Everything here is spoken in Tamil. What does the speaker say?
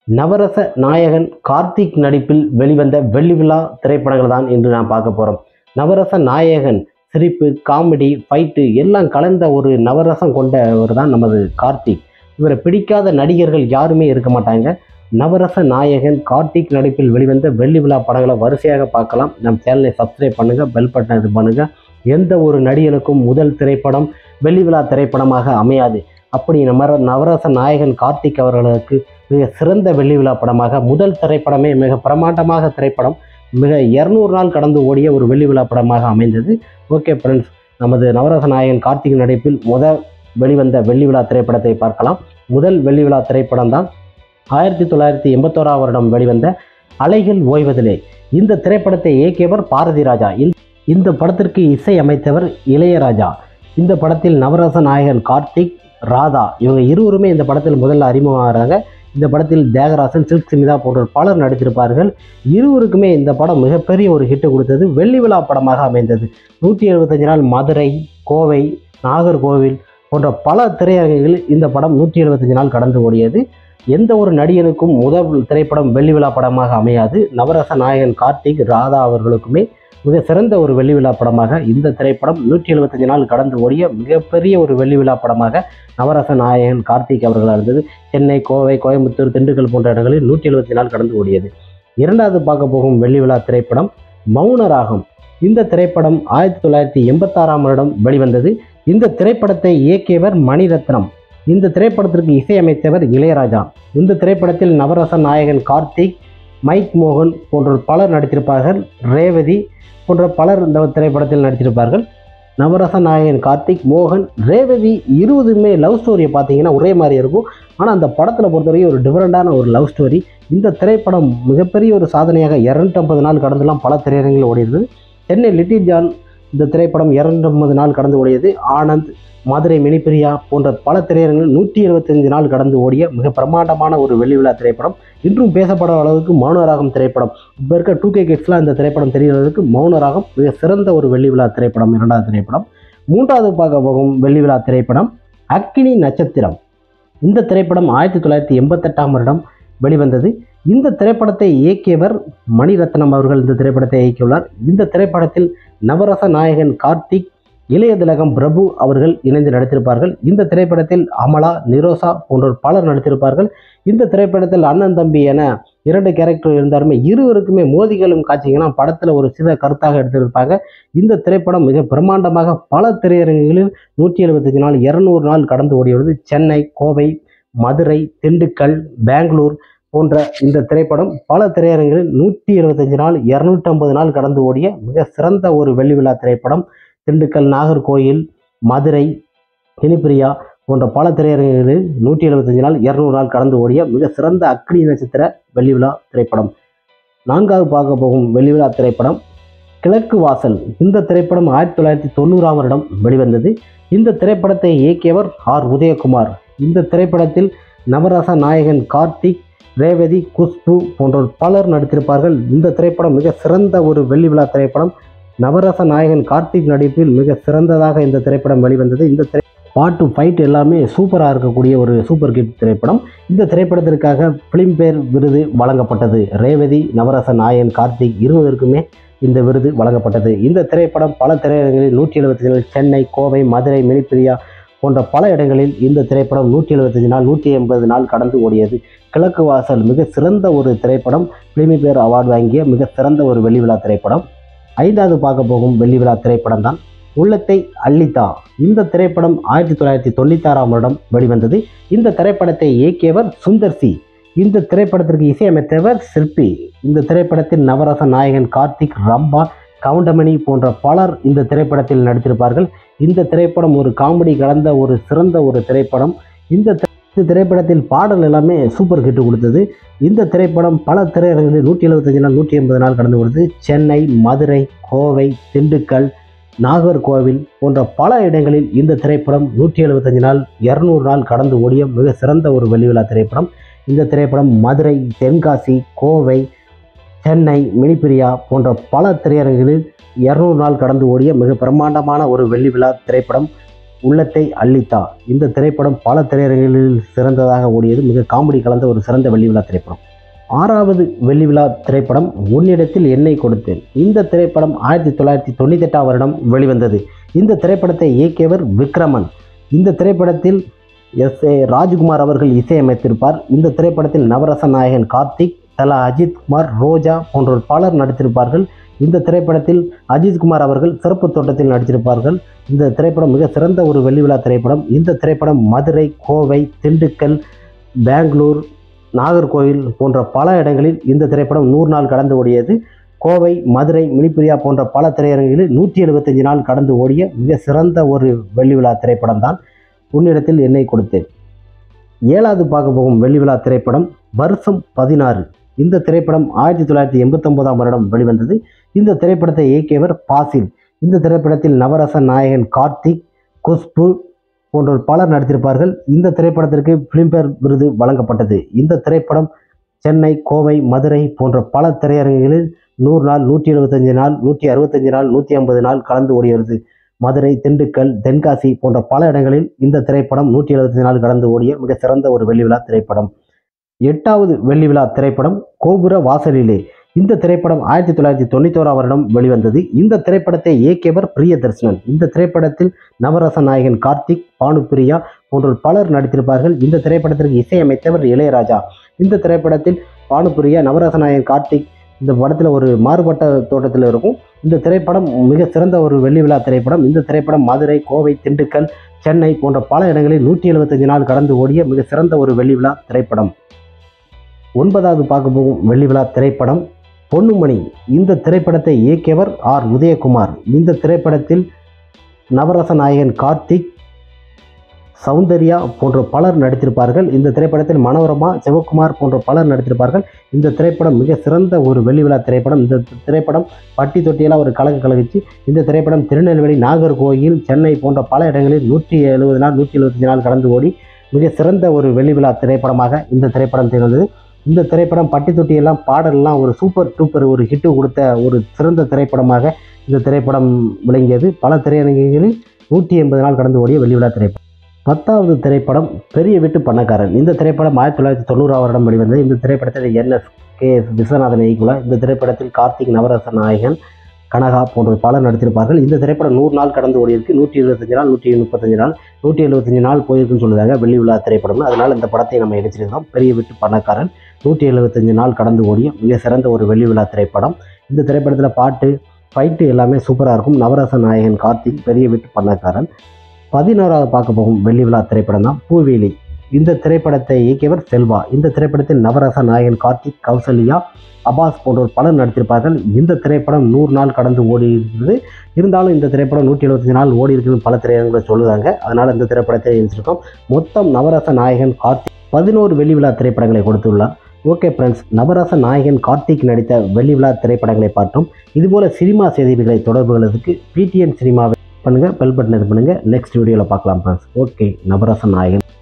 நவரச நாயகன் கார்த்திக் நடிப்பில் வெளிவந்த வெள்ளி விழா திரைப்படங்கள் தான் இன்று நான் பார்க்க போகிறோம். நவரச நாயகன் சிரிப்பு, காமெடி, ஃபைட்டு எல்லாம் கலந்த ஒரு நவரசம் கொண்டவர் தான் நமது கார்த்திக். இவரை பிடிக்காத நடிகர்கள் யாருமே இருக்க மாட்டாங்க. நவரச நாயகன் கார்த்திக் நடிப்பில் வெளிவந்த வெள்ளி விழா படங்களை வரிசையாக பார்க்கலாம். நம் சேனலை சப்ஸ்கிரைப் பண்ணுங்கள், பெல் பட்டன் இது பண்ணுங்கள். எந்த ஒரு நடிகனுக்கும் முதல் திரைப்படம் வெள்ளி விழா திரைப்படமாக அமையாது. அப்படி நவரச நாயகன் கார்த்திக் அவர்களுக்கு மிக சிறந்த வெள்ளி விழா படமாக முதல் திரைப்படமே மிக பிரமாண்டமாக திரைப்படம், மிக 200 நாள் கடந்து ஓடிய ஒரு வெள்ளி விழா படமாக அமைந்தது. ஓகே ஃப்ரெண்ட்ஸ், நமது நவரச நாயகன் கார்த்திக் நடிப்பில் வெளிவந்த வெள்ளி விழா திரைப்படத்தை பார்க்கலாம். முதல் வெள்ளி விழா திரைப்படம் தான் 1981 வருடம் வெளிவந்த அலைகள் ஓய்வதிலே. இந்த திரைப்படத்தை இயக்கியவர் பாரதி ராஜா. இந்த படத்திற்கு இசை அமைத்தவர் இளையராஜா. இந்த படத்தில் நவரச நாயகன் கார்த்திக், ராதா இவங்க இருவருமே இந்த படத்தில் முதல்ல அறிமுகமாகிறாங்க. இந்த படத்தில் தியாகராஜன், சில்க் ஸ்மிதா போன்ற பலர் நடித்திருப்பார்கள். இருவருக்குமே இந்த படம் மிகப்பெரிய ஒரு ஹிட்டு கொடுத்தது. வெள்ளி விழா படமாக அமைந்தது. 175 நாள் மதுரை, கோவை, நாகர்கோவில் போன்ற பல திரையரங்குகளில் இந்த படம் 175 நாள் கடந்து ஓடியது. எந்த ஒரு நடிகனுக்கும் முதல் திரைப்படம் வெள்ளி விழா படமாக அமையாது. நவரச நாயகன் கார்த்திக், ராதா அவர்களுக்குமே மிக சிறந்த ஒரு வெள்ளி விழா படமாக இந்த திரைப்படம் 175 நாள் கடந்து ஓடிய மிகப்பெரிய ஒரு வெள்ளி விழா படமாக நவரச நாயகன் கார்த்திக் அவர்களால் இருந்தது. சென்னை, கோவை, கோயம்புத்தூர், திண்டுக்கல் போன்ற இடங்களில் 175 நாள் கடந்து ஓடியது. இரண்டாவது பார்க்க போகும் வெள்ளி விழா திரைப்படம் மௌனராகம். இந்த திரைப்படம் 1986 வருடம் வெளிவந்தது. இந்த திரைப்படத்தை இயக்கியவர் மணிரத்னம். இந்த திரைப்படத்திற்கு இசையமைத்தவர் இளையராஜா. இந்த திரைப்படத்தில் நவரச நாயகன் கார்த்திக், மைக் மோகன் போன்ற பலர் நடித்திருப்பார்கள். ரேவதி போன்ற பலர் இந்த திரைப்படத்தில் நடித்திருப்பார்கள். நவரச நாயகன் கார்த்திக், மோகன், ரேவதி இருவதுமே லவ் ஸ்டோரியை பார்த்தீங்கன்னா ஒரே மாதிரி இருக்கும். ஆனால் அந்த படத்தில் பொறுத்தவரைக்கும் ஒரு டிஃப்ரெண்டான ஒரு லவ் ஸ்டோரி. இந்த திரைப்படம் மிகப்பெரிய ஒரு சாதனையாக 250 நாள் கடந்துலாம் பல திரையரங்கில் ஓடியது. சென்னை லிட்டில் ஜான் இந்த திரைப்படம் 250 நாள் கடந்து ஓடியது. ஆனந்த், மதுரை மினிப்பிரியா போன்ற பல திரையரங்கில் 175 நாள் கடந்து ஓடிய மிக பிரமாண்டமான ஒரு வெள்ளி விழா திரைப்படம். இன்றும் பேசப்பட அளவுக்கு மௌனராகம் திரைப்படம். இப்போ இருக்க 2K கிட்ஸ்லாம் இந்த திரைப்படம் தெரிகிறதுக்கு மௌனராகம் மிக சிறந்த ஒரு வெள்ளி விழா திரைப்படம். இரண்டாவது திரைப்படம். மூன்றாவது பார்க்க போகும் வெள்ளி விழா திரைப்படம் அக்கினி நட்சத்திரம். இந்த திரைப்படம் 1988 வருடம் வெளிவந்தது. இந்த திரைப்படத்தை இயக்கியவர் மணிரத்னம் அவர்கள் இந்த திரைப்படத்தை இயக்கியுள்ளார். இந்த திரைப்படத்தில் நவரச நாயகன் கார்த்திக், இளைய திலகம் பிரபு அவர்கள் இணைந்து நடித்திருப்பார்கள். இந்த திரைப்படத்தில் அமலா, நிரோசா போன்றோர் பலர் நடித்திருப்பார்கள். இந்த திரைப்படத்தில் அண்ணன் தம்பி என 2 கேரக்டர் இருந்தாலுமே இருவருக்குமே மோதிகளும் காட்சிங்கன்னா படத்தில் ஒரு சில கருத்தாக எடுத்திருப்பாங்க. இந்த திரைப்படம் மிக பிரம்மாண்டமாக பல திரையரங்குகளில் 175 நாள் 200 நாள் கடந்து ஓடியுள்ளது. சென்னை, கோவை, மதுரை, திண்டுக்கல், பெங்களூர் போன்ற இந்த திரைப்படம் பல திரையரங்குகளில் 125 நாள் 250 நாள் கடந்து ஓடிய மிக சிறந்த ஒரு வெள்ளி விழா திரைப்படம். திண்டுக்கல், நாகர்கோயில், மதுரை, மினிப்பிரியா போன்ற பல திரையரங்குகளில் 175 நாள் 200 நாள் கடந்து ஓடிய மிக சிறந்த அக்கினி நட்சத்திர வெள்ளி விழா திரைப்படம். நான்காவது பார்க்க போகும் வெள்ளி விழா திரைப்படம் கிழக்கு வாசல். இந்த திரைப்படம் 1990 வருடம் வெளிவந்தது. இந்த திரைப்படத்தை இயக்கியவர் ஆர் உதயகுமார். இந்த திரைப்படத்தில் நவரச நாயகன் கார்த்திக், ரேவதி, குஷ்பு போன்றோர் பலர் நடித்திருப்பார்கள். இந்த திரைப்படம் மிக சிறந்த ஒரு வெள்ளி விழா திரைப்படம். நவரச நாயகன் கார்த்திக் நடிப்பில் மிக சிறந்ததாக இந்த திரைப்படம் வெளிவந்தது. இந்த பாட்டு, ஃபைட் எல்லாமே சூப்பராக இருக்கக்கூடிய ஒரு சூப்பர் ஹிட் திரைப்படம். இந்த திரைப்படத்திற்காக ஃபிலிம்பேர் விருது வழங்கப்பட்டது. ரேவதி, நவரச நாயகன் கார்த்திக் இருவருக்குமே இந்த விருது வழங்கப்பட்டது. இந்த திரைப்படம் பல திரையரங்களில் 175 சென்னை, கோவை, மதுரை, மினிப்பிரியா போன்ற பல இடங்களில் இந்த திரைப்படம் 175 நாள் 180 நாள் கடந்து ஓடியது. கிழக்கு வாசல் மிக சிறந்த ஒரு திரைப்படம். ஃபிலிம்பேர் அவார்டு வாங்கிய மிக சிறந்த ஒரு வெள்ளி விழா திரைப்படம். ஐந்தாவது பார்க்க போகும் வெள்ளி விழா திரைப்படம் தான் உள்ளத்தை அள்ளித்தா. இந்த திரைப்படம் 1996 வருடம் வெளிவந்தது. இந்த திரைப்படத்தை இயக்கியவர் சுந்தர் சி. இந்த திரைப்படத்திற்கு இசையமைத்தவர் சிற்பி. இந்த திரைப்படத்தில் நவரச நாயகன் கார்த்திக், ரம்பா, கவுண்டமணி போன்ற பலர் இந்த திரைப்படத்தில் நடித்திருப்பார்கள். இந்த திரைப்படம் ஒரு காமெடி கலந்த ஒரு சிறந்த ஒரு திரைப்படம். இந்த திரைப்படத்தில் பாடல் எல்லாமே சூப்பர் ஹிட் கொடுத்தது. இந்த திரைப்படம் பல திரையரங்குகளில் 175 நாள் 180 நாள் கடந்து கொடுத்தது. சென்னை, மதுரை, கோவை, திண்டுக்கல், நாகர்கோவில் போன்ற பல இடங்களில் இந்த திரைப்படம் 175 நாள் 200 நாள் கடந்து ஓடிய மிக சிறந்த ஒரு வெள்ளி விழா திரைப்படம். இந்த திரைப்படம் மதுரை, தென்காசி, கோவை, சென்னை, மினிப்பிரியா போன்ற பல திரையரங்குகளில் 200 நாள் கடந்து ஓடிய மிக பிரம்மாண்டமான ஒரு வெள்ளி விழா திரைப்படம் உள்ளத்தை அள்ளித்தா இந்த திரைப்படம் பல திரையரங்குகளில் சிறந்ததாக ஓடியது. மிக காமெடி கலந்த ஒரு சிறந்த வெள்ளி விழா திரைப்படம். 6வது வெள்ளி விழா திரைப்படம் உன்னிடத்தில் என்னை கொடுத்தேன். இந்த திரைப்படம் 1998ஆம் வருடம் வெளிவந்தது. இந்த திரைப்படத்தை இயக்கியவர் விக்ரமன். இந்த திரைப்படத்தில் S.A. ராஜ்குமார் அவர்கள் இசையமைத்திருப்பார். இந்த திரைப்படத்தில் நவரச நாயகன் கார்த்திக், தலா அஜித் குமார், ரோஜா போன்றோர் பலர் நடித்திருப்பார்கள். இந்த திரைப்படத்தில் அஜித் குமார் அவர்கள் சிறப்பு தோட்டத்தில் நடித்திருப்பார்கள். இந்த திரைப்படம் மிக சிறந்த ஒரு வெள்ளி விழா திரைப்படம். இந்த திரைப்படம் மதுரை, கோவை, திண்டுக்கல், பெங்களூர், நாகர்கோவில் போன்ற பல இடங்களில் இந்த திரைப்படம் 100 நாள் கடந்து ஓடியது. கோவை, மதுரை, மினிப்பிரியா போன்ற பல திரையரங்குகளில் 175 நாள் கடந்து ஓடிய மிக சிறந்த ஒரு வெள்ளி விழா திரைப்படம் தான் உன்னிடத்தில் என்னை கொடுத்தேன். 7வது பார்க்க போகும் வெள்ளி விழா திரைப்படம் வருஷம் 16. இந்த திரைப்படம் 1989ஆம் வருடம் வெளிவந்தது. இந்த திரைப்படத்தை இயக்கியவர் பாசில். இந்த திரைப்படத்தில் நவரச நாயகன் கார்த்திக், குஷ்பு போன்றோர் பலர் நடித்திருப்பார்கள். இந்த திரைப்படத்திற்கு பிலிம்பேர் விருது வழங்கப்பட்டது. இந்த திரைப்படம் சென்னை, கோவை, மதுரை போன்ற பல திரையரங்குகளில் 100 நாள், 175 நாள், 165 நாள், 150 நாள் கலந்து ஓடியது. மதுரை, திண்டுக்கல், தென்காசி போன்ற பல இடங்களில் இந்த திரைப்படம் 175 நாள் கடந்து ஓடிய மிக சிறந்த ஒரு வெள்ளி விழா திரைப்படம். 8வது வெள்ளி விழா திரைப்படம் கோபுர வாசலிலே. இந்த திரைப்படம் 1991ஆம் வருடம் வெளிவந்தது. இந்த திரைப்படத்தை இயக்கியவர் பிரியதர்ஷனன். இந்த திரைப்படத்தில் நவரச நாயகன் கார்த்திக், பானுப்பிரியா போன்றோர் பலர் நடித்திருப்பார்கள். இந்த திரைப்படத்திற்கு இசையமைத்தவர் இளையராஜா. இந்த திரைப்படத்தில் பானுப்பிரியா, நவரச நாயகன் கார்த்திக் இந்த படத்தில் ஒரு மாறுபட்ட தோட்டத்தில் இருக்கும். இந்த திரைப்படம் மிக சிறந்த ஒரு வெள்ளி விழா திரைப்படம். இந்த திரைப்படம் மதுரை, கோவை, திண்டுக்கல், சென்னை போன்ற பல இடங்களில் 175 நாள் கடந்து ஓடிய மிக சிறந்த ஒரு வெள்ளி விழா திரைப்படம். 9வது பார்க்க போகும் வெள்ளி விழா திரைப்படம் பொன்னுமணி. இந்த திரைப்படத்தை இயக்கியவர் ஆர் உதயகுமார். இந்த திரைப்படத்தில் நவரச நாயகன் கார்த்திக், சௌந்தர்யா போன்ற பலர் நடித்திருப்பார்கள். இந்த திரைப்படத்தில் மனோரமா, சிவகுமார் போன்ற பலர் நடித்திருப்பார்கள். இந்த திரைப்படம் மிக சிறந்த ஒரு வெள்ளி விழா திரைப்படம். இந்த திரைப்படம் பட்டி தொட்டியெல்லாம் ஒரு கலகிச்சு. இந்த திரைப்படம் திருநெல்வேலி, நாகர்கோவில், சென்னை போன்ற பல இடங்களில் 170 நாள், 175 நாள் கடந்து ஓடி மிக சிறந்த ஒரு வெள்ளி விழா திரைப்படமாக இந்த திரைப்படம் திகழ்ந்தது. இந்த திரைப்படம் பட்டி தொட்டியெல்லாம் பாடலாம் ஒரு சூப்பர் டூப்பர் ஒரு ஹிட்டு கொடுத்த ஒரு சிறந்த திரைப்படமாக இந்த திரைப்படம் விளங்கியது. பல திரையரங்குகளில் 180 நாள் கடந்து ஓடிய வெள்ளி விழா திரைப்படம். 10வது திரைப்படம் பெரிய வீட்டு பணக்காரன். இந்த திரைப்படம் 1990ஆம் வருடம் வெளிவந்தது. இந்த திரைப்படத்தில் N.S.K. விஸ்வநாதன் இயக்குனர். இந்த திரைப்படத்தில் கார்த்திக், நவரச நாயகன், கனகா போன்ற பலர் நடித்திருப்பார்கள். இந்த திரைப்படம் 100 நாள் கடந்து ஓடியிருக்கு. 125 நாள், 135 நாள், 175 நாள் போயிருக்குன்னு சொல்லுவாங்க வெள்ளி விழா திரைப்படம்னு. அதனால் இந்த படத்தை நம்ம எடுத்திருக்கோம். பெரிய வீட்டு பணக்காரன் 175 நாள் கடந்து ஓடிய மிக சிறந்த ஒரு வெள்ளி விழா திரைப்படம். இந்த திரைப்படத்தில் பாட்டு, ஃபைட்டு எல்லாமே சூப்பராக இருக்கும். நவரச நாயகன் கார்த்திக், பெரிய வீட்டு பணக்காரன். 11வது பார்க்க போகும் வெள்ளி விழா திரைப்படம் தான் பூவேலி. இந்த திரைப்படத்தை இயக்கியவர் செல்வா. இந்த திரைப்படத்தில் நவரச நாயகன் கார்த்திக், கௌசல்யா, அபாஸ் போன்றோர் பலர் நடித்திருப்பார்கள். இந்த திரைப்படம் 100 நாள் கடந்து ஓடி இருக்கிறது. இருந்தாலும் இந்த திரைப்படம் 175 நாள் ஓடி இருக்குன்னு பல திரையரங்களை சொல்லுவாங்க. அதனால் இந்த திரைப்படத்தை எழுதியிருக்கோம். மொத்தம் நவரச நாயகன் கார்த்திக் 11 வெள்ளி விழா திரைப்படங்களை கொடுத்துள்ளார். ஓகே ஃப்ரெண்ட்ஸ், நவரச நாயகன் கார்த்திக் நடித்த வெள்ளி விழா திரைப்படங்களை பார்த்தோம். இதுபோல் சினிமா செய்திகளை தொடர்புகளுக்கு PTN சினிமாவை பண்ணுங்கள், பெல் பட்டன் இது பண்ணுங்கள். நெக்ஸ்ட் வீடியோவில் பார்க்கலாம் ஃப்ரெண்ட்ஸ். ஓகே, நவரச நாயகன்.